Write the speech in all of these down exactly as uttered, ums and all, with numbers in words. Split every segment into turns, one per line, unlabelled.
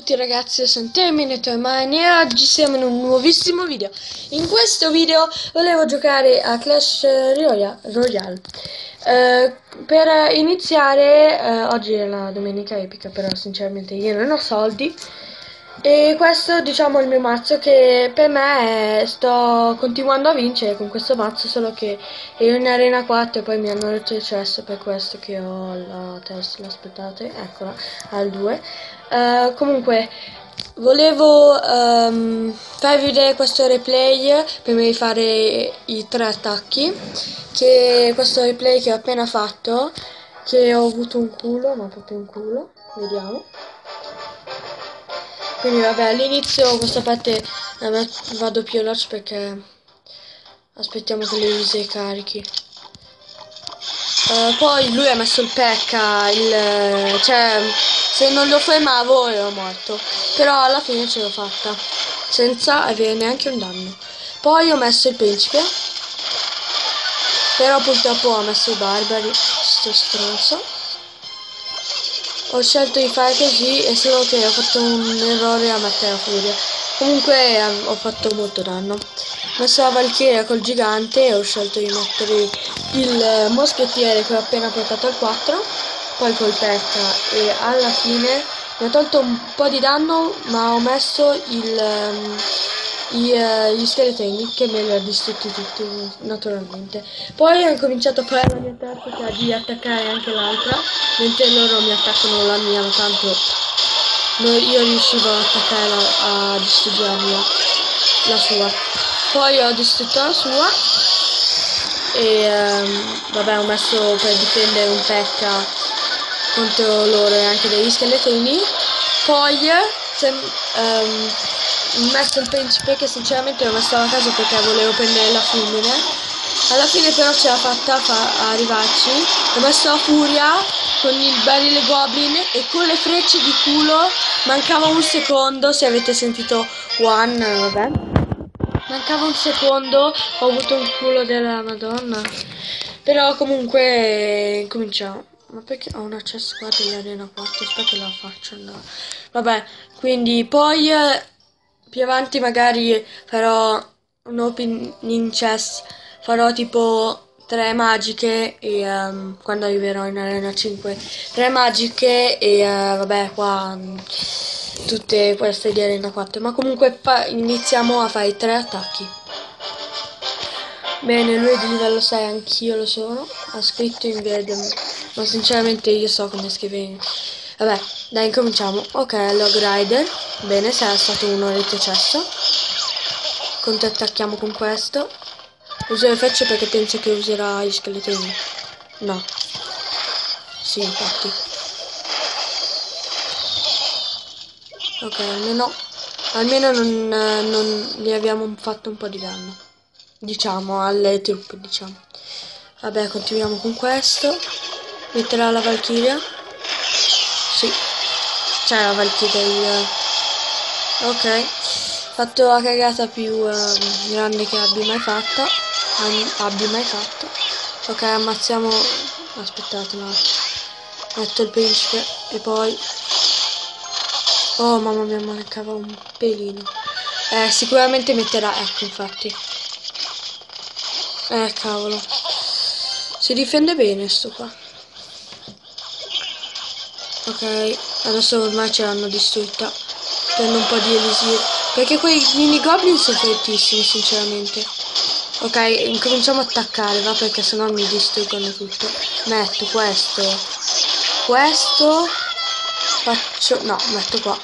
tutti ragazzi, io sono Terminator Mine e oggi siamo in un nuovissimo video. In questo video volevo giocare a Clash Royale, Royale. Uh, per iniziare, uh, oggi è la domenica epica, però sinceramente io non ho soldi. E questo diciamo è il mio mazzo, che per me è, sto continuando a vincere con questo mazzo, solo che ero in arena quattro e poi mi hanno retrocesso, per questo che ho la Tesla, aspettate, eccola, al due. Uh, comunque volevo um, farvi vedere questo replay prima di fare i tre attacchi, che questo replay che ho appena fatto, che ho avuto un culo, ma proprio un culo, vediamo. Quindi vabbè, all'inizio questa parte eh, vado più veloce perché aspettiamo che le use carichi. Uh, poi lui ha messo il pecca, il, cioè se non lo fermavo ero morto, però alla fine ce l'ho fatta senza avere neanche un danno. Poi ho messo il principe, però purtroppo ho messo i barbari, sto stronzo. Ho scelto di fare così, e solo che ho fatto un errore a mettere la furia. Comunque eh, ho fatto molto danno. Ho messo la valchiria col gigante e ho scelto di mettere il eh, moschettiere che ho appena portato al quattro, poi col pecca, e alla fine mi ha tolto un po' di danno, ma ho messo il, um, i, uh, gli scheletrini che me li ha distrutti tutti naturalmente. Poi ho cominciato a fare la mia tattica di attaccare anche l'altra, mentre loro mi attaccano la mia, ma tanto io riuscivo ad attaccare la, a distruggere la, la sua. Poi ho distrutto la sua e um, vabbè, ho messo per difendere un pecca contro loro e anche degli scheletrini. Poi se, um, ho messo il principe, che sinceramente l'ho messo a caso perché volevo prendere la fulmine. Alla fine però ce l'ha fatta fa arrivarci. Ho messo la furia con il barile goblin e con le frecce di culo. Mancava un secondo, se avete sentito one, vabbè. Mancava un secondo, ho avuto un culo della Madonna. Però comunque cominciamo. Ma perché ho un accesso qua dell'arena quattro? Aspetta che la faccio andare. Vabbè, quindi poi eh, più avanti magari farò un opening chest. Farò tipo tre magiche e um, quando arriverò in arena cinque tre magiche e uh, vabbè qua um, tutte queste di arena quattro, ma comunque iniziamo a fare i tre attacchi. Bene, lui è di livello sei, anch'io lo sono, ha scritto in verde, ma sinceramente io so come scrivere. Vabbè, dai, incominciamo. Ok, Log Rider, bene, sarà stato uno retrocesso. Contrattacchiamo con questo. Uso le frecce perché penso che userà gli scheletrini. No. Sì, infatti. Ok, almeno almeno non, non gli abbiamo fatto un po' di danno, diciamo, alle truppe, diciamo. Vabbè, continuiamo con questo. Metterà la valchiria. Sì, c'è la valchiria. Il... ok, fatto la cagata più uh, grande che abbia mai fatta. Abbia mai fatto. Ok, ammazziamo. Aspettate, no. Metto il principe e poi. Oh mamma mia, mancava un pelino. Eh, sicuramente metterà. Ecco, infatti. Eh, cavolo. Si difende bene sto qua. Ok, adesso ormai ce l'hanno distrutta. Prendo un po' di elisir. Perché quei mini goblin sono fortissimi, sinceramente. Ok, incominciamo a attaccare, va, perché sennò mi distruggono tutto. Metto questo. Questo. Faccio. No, metto qua.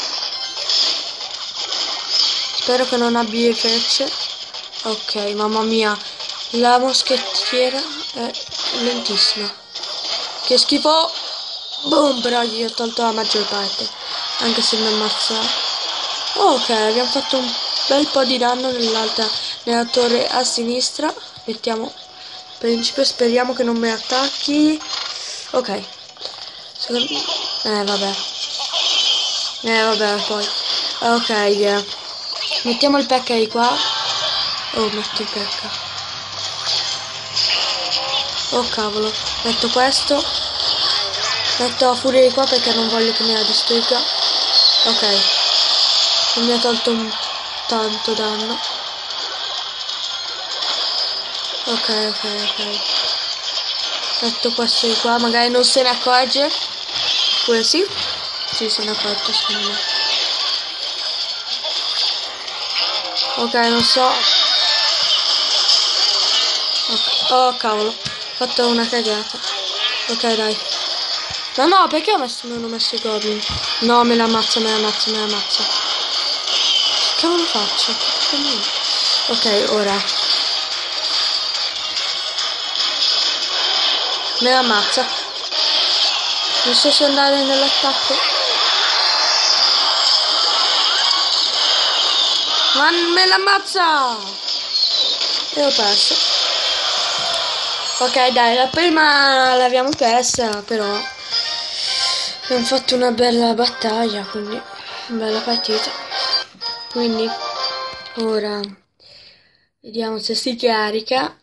Spero che non abbia le frecce. Ok, mamma mia. La moschettiera è lentissima. Che schifo. Boom, però gli ho tolto la maggior parte. Anche se mi ammazza. Ok, abbiamo fatto un bel po' di danno nell'altra, nella torre a sinistra. Mettiamo principe, speriamo che non mi attacchi. Ok. Eh vabbè. Eh vabbè poi. Ok, yeah. Mettiamo il pecca di qua. Oh, metto il pecca. Oh cavolo. Metto questo. Metto la furia di qua perché non voglio che me la distrugga. Ok, non mi ha tolto un tanto danno. Ok, ok, ok. Metto questo di qua, magari non se ne accorge. Pure sì? Sì, se ne accorge secondo me. Ok, non so. Okay. Oh cavolo, ho fatto una cagata. Ok, dai. No, no, perché ho messo, non ho messo i goblin? No, me la ammazza, me la ammazza, me la ammazza. Che cavolo faccio? Ok, ora. Me la ammazza. Non so se andare nell'attacco. Ma me la ammazza! E ho perso. Ok, dai, la prima l'abbiamo persa, però abbiamo fatto una bella battaglia, quindi una bella partita. Quindi ora vediamo se si carica.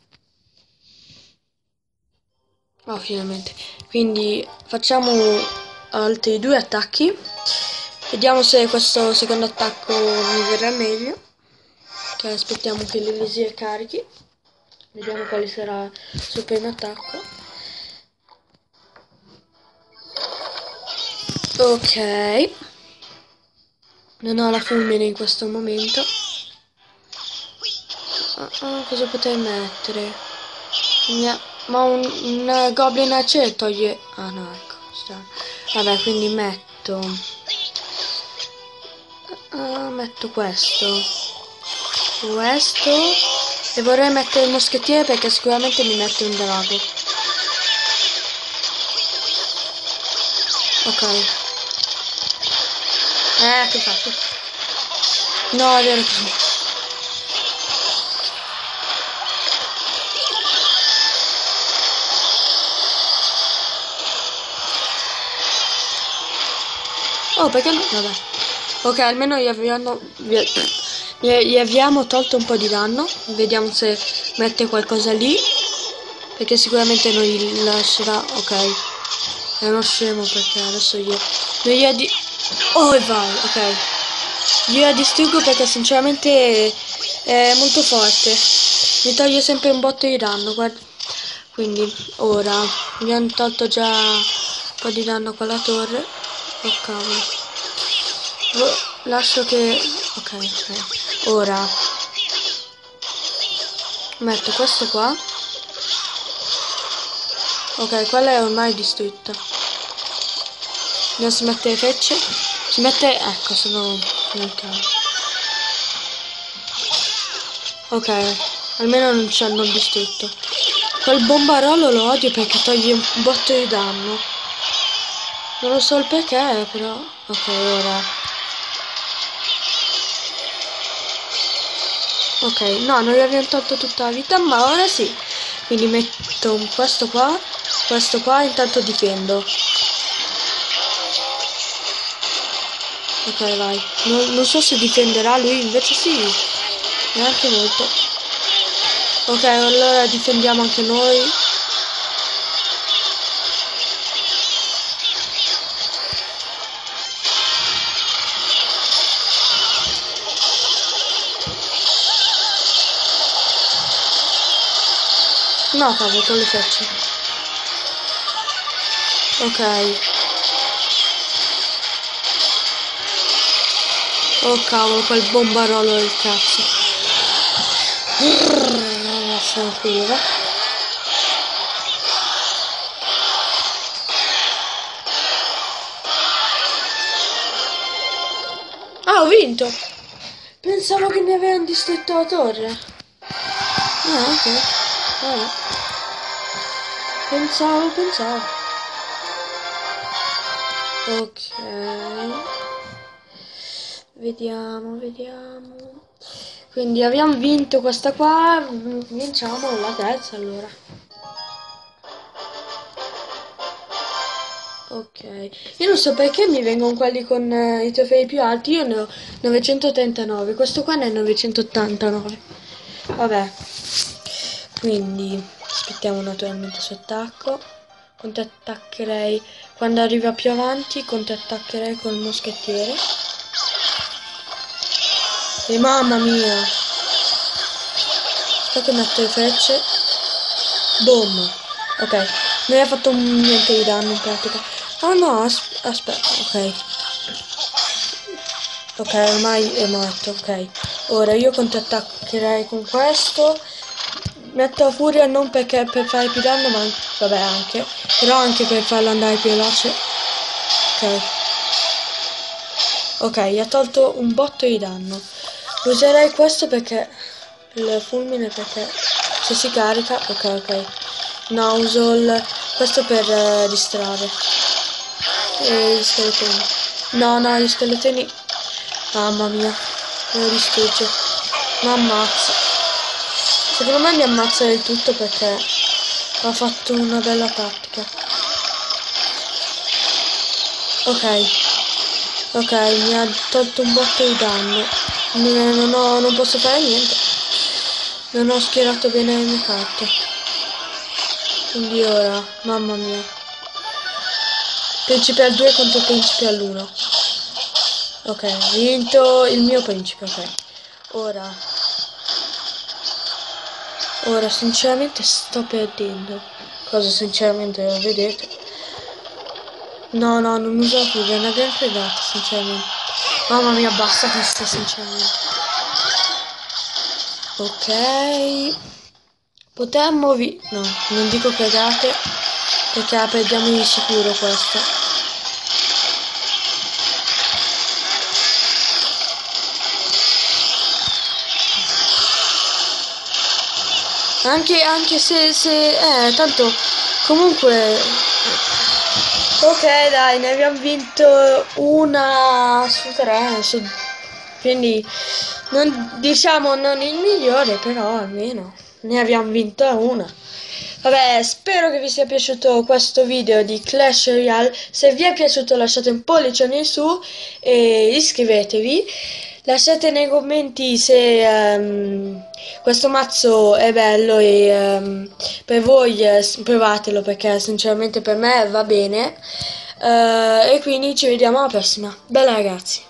Oh, finalmente. Quindi facciamo altri due attacchi. Vediamo se questo secondo attacco mi verrà meglio. Ok, aspettiamo che l'elisir carichi. Vediamo quale sarà il suo primo attacco. Ok. Non ho la fulmine in questo momento. Ah, ah, cosa potrei mettere? Mia... Ma un, un goblin a cielo toglie... Ah no, ecco. Sta. Vabbè, quindi metto... Uh, metto questo. Questo. E vorrei mettere il moschettiere perché sicuramente mi mette un drago. Ok. Eh, che ho fatto? No, è vero che... Oh, perché no? Vabbè. Ok, almeno gli abbiamo, gli, gli abbiamo tolto un po' di danno. Vediamo se mette qualcosa lì. Perché sicuramente non gli lascerà. Ok. È uno scemo perché adesso io... Non gli di... Oh, e vai, ok. Io la distruggo perché sinceramente è molto forte. Mi toglie sempre un botto di danno, guarda. Quindi, ora, mi hanno tolto già un po' di danno con la torre. Oh cavolo. Oh, lascio che... Ok, ok. Ora metto questo qua. Ok, quella è ormai distrutta. Non si mette le frecce. Si mette... Ecco, sono nel caso. Ok, almeno non ci hanno distrutto. Quel bombarolo lo odio perché toglie un botto di danno. Non lo so il perché, però... Ok, ora... Ok, no, non gli abbiamo tolto tutta la vita, ma ora sì. Quindi metto questo qua, questo qua, intanto difendo. Ok, vai. Non, non so se difenderà lui, invece sì. Neanche molto. Ok, allora difendiamo anche noi. No, cavolo, con le frecce. Ok. Oh cavolo, quel bombarolo del cazzo. Tranquillo, va. Ah, ho vinto! Pensavo che mi avevano distrutto la torre. Ah, ok. Vabbè. Pensavo, pensavo. Ok. Vediamo, vediamo. Quindi abbiamo vinto questa qua. Vinciamo la terza allora. Ok. Io non so perché mi vengono quelli con eh, i trofei più alti. Io ne ho novecentotrentanove. Questo qua ne ha novecentottantanove. Vabbè. Quindi aspettiamo naturalmente su attacco. Contrattaccherei quando arriva più avanti, contrattaccherei col moschettiere. E mamma mia. Aspetta che metto le frecce. Boom. Ok. Non ha fatto niente di danno in pratica. Oh no, as aspetta. Ok. Ok, ormai è morto. Ok. Ora io contrattaccherei con questo. Metto a furia non perché per fare più danno, ma vabbè anche. Però anche per farlo andare più veloce. Ok. Ok, gli ha tolto un botto di danno. Userei questo perché il fulmine perché se si carica. Ok, ok. No, uso il, questo per eh, distrarre e gli scheletrini. No, no, gli scheletrini. Mamma mia, me lo distrugge. Mi ammazza. Secondo me mi ammazza del tutto perché ha fatto una bella tattica. Ok. Ok, mi ha tolto un botto di danno. Non, non, ho, non posso fare niente. Non ho schierato bene le mie carte. Quindi ora, mamma mia. Principe al due contro principe all'uno. Ok, ho vinto il mio principe, ok. Ora. Ora, sinceramente sto perdendo. Cosa sinceramente lo vedete. No, no, non uso la fuga, è una gran fregata, sinceramente. Mamma mia, basta questa, sinceramente. Ok. Potremmo vi... No, non dico cagate, perché la perdiamo di sicuro questa. Anche, anche se, se... Eh, tanto... Comunque... Ok, dai, ne abbiamo vinto una su tre, su... quindi... Non, diciamo non il migliore, però almeno ne abbiamo vinta una. Vabbè, spero che vi sia piaciuto questo video di Clash Royale. Se vi è piaciuto lasciate un pollice in su e iscrivetevi. Lasciate nei commenti se um, questo mazzo è bello e um, per voi eh, provatelo perché sinceramente per me va bene. Uh, e quindi ci vediamo alla prossima. Bella ragazzi.